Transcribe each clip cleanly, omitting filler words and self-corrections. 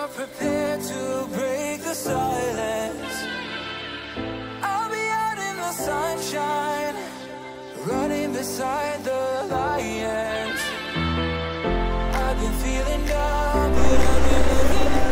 are prepared to break the silence. I'll be out in the sunshine, running beside the lions. I've been feeling down, but I've been looking up.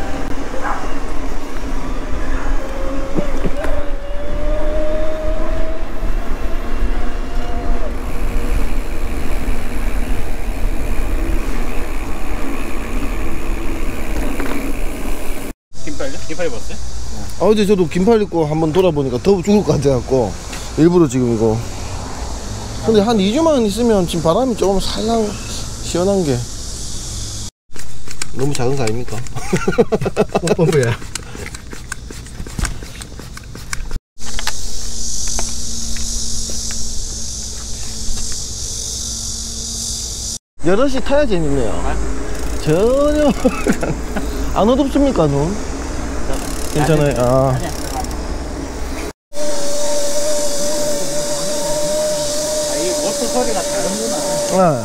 긴팔 입었어요? 어제 저도 긴팔 입고 한번 돌아보니까 더워 죽을 것 같아갖고 일부러 지금 이거. 근데 한 2주만 있으면 지금 바람이 조금 살랑 시원한 게 너무 작은 거 아닙니까? pom프야. 여럿이 타야 재밌네요. 전혀 안 어둡습니까 눈? 괜찮아요. 아. 이 모터 소리가 다른구나.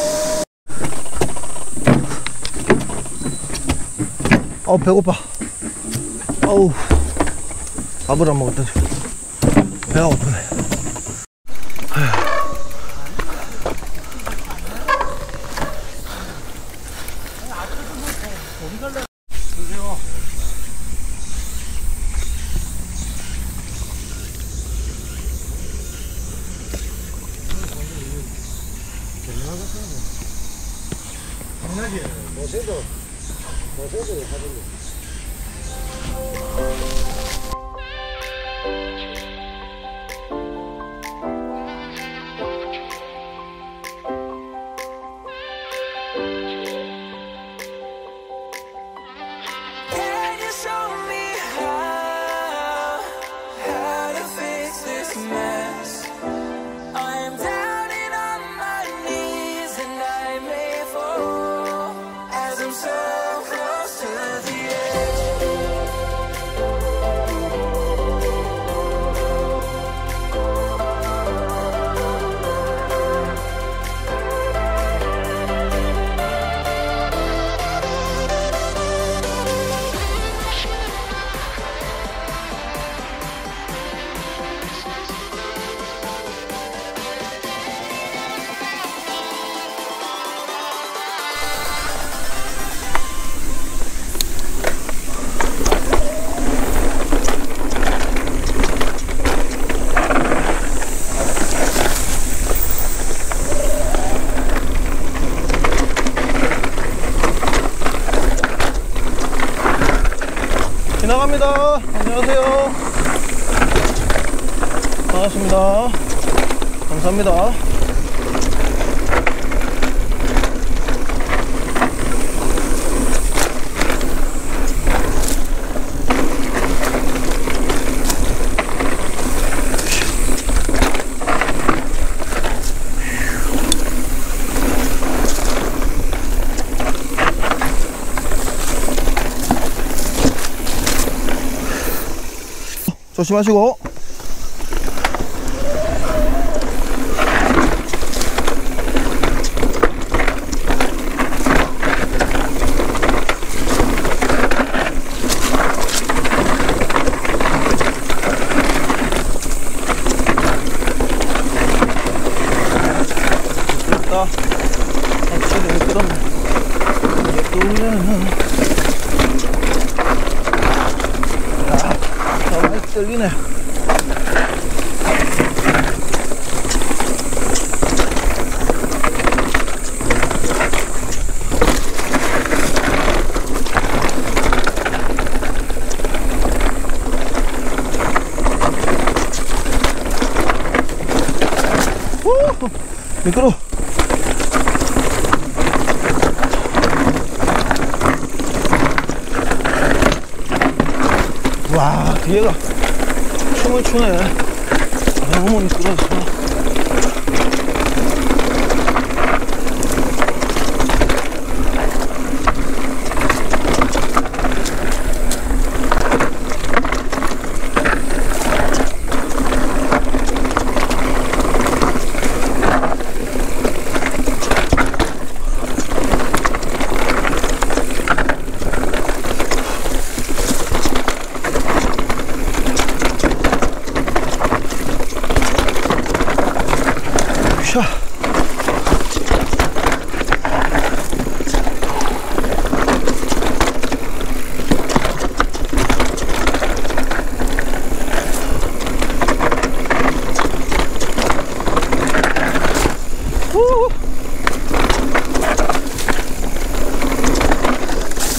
배고파. 어우, 밥을 안 먹었다. 배가 고프네. Can you show me how to fix this mess? I am down and on my knees and I may fall as I'm so close to the edge. 지나갑니다. 안녕하세요. 반갑습니다. 감사합니다. 조심하시고. 됐다. 확실히 미끄럽네. 이제 뚫려는. 많이 떨리네. 미끄러워. 와, 뒤에가 춤을 추네. 너무 미끄러웠어.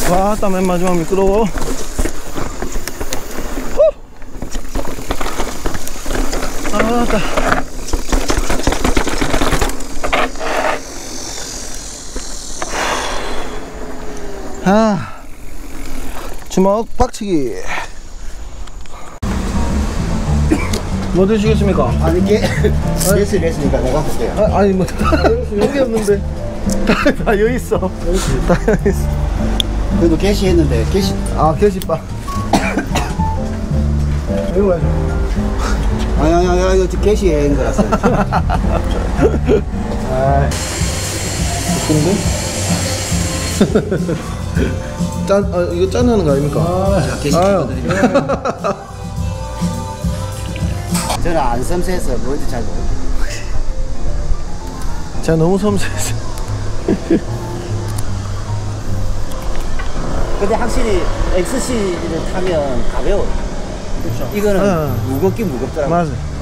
와, 땀 맨 마지막 미끄러워. 아, 따. 아, 주먹 박치기. 뭐 드시겠습니까? 아니 게스를 했으니까 내가 볼게요. 아니 뭐 여기 없는데 다 여기 있어. 다 여기 있어. 그래도 게시했는데 게시. 아, 게시빵. 이거 맞아. 아니 이거 게시한 거라서. 아, 근데 짠, 이거 짠하는 거 아닙니까? 자, 게시했거든요. 저는 안 섬세해서 뭔지 잘 모르겠어요. 제가 너무 섬세해서. 근데 확실히 XC를 타면 가벼워요. 그렇죠. 이거는 무겁긴 무겁더라고요. 맞아.